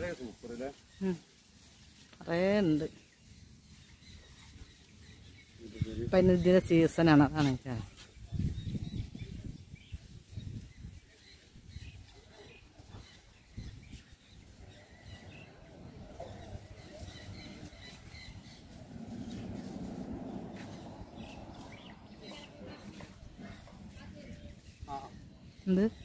കുറേ ഉണ്ട്. ഇപ്പം അതിന് ഇതിൻ്റെ സീസണാണ്. അതാണ് വെച്ചാൽ എന്ത്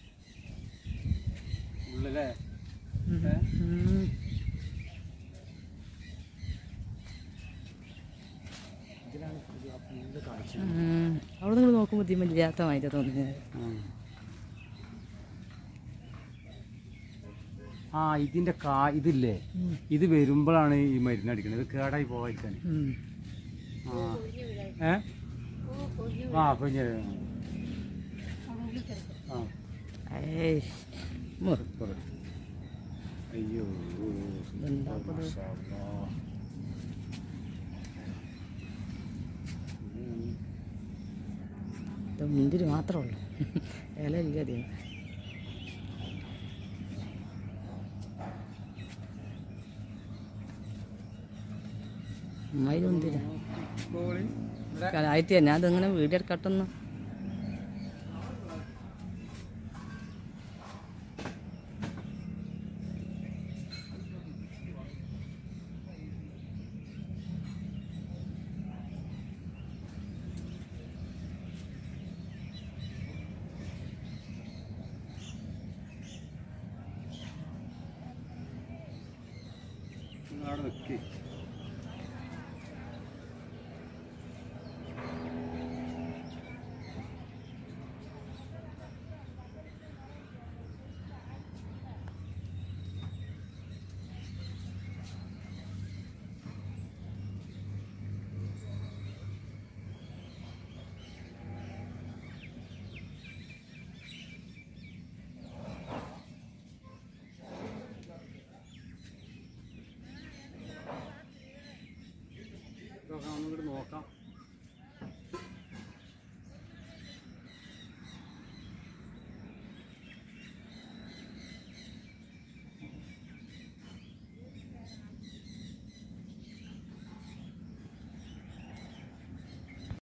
അവിടെ നിങ്ങൾ നോക്കുമ്പോൾ ഇതില്ലാത്ത മാതിരി തോന്നുന്നത്. ആ ഇതിന്റെ ഇതില്ലേ, ഇത് വരുമ്പോഴാണ് ഈ മരുന്ന് അടിക്കുന്നത്. ഇത് കേടായി പോകാതിരിക്കാൻ. ആ കുഞ്ഞ് അയ്യോ മുന്തിരി മാത്രമേ ഉള്ളൂ, ഇല ഇല്ല അധികം. അമ്മായി മുന്തിരി ആയിട്ട് ഞാൻ അതിങ്ങനെ വീഡിയോ എടുക്കട്ടെന്ന്. അവിടെ നിൽക്കി നോക്കാം.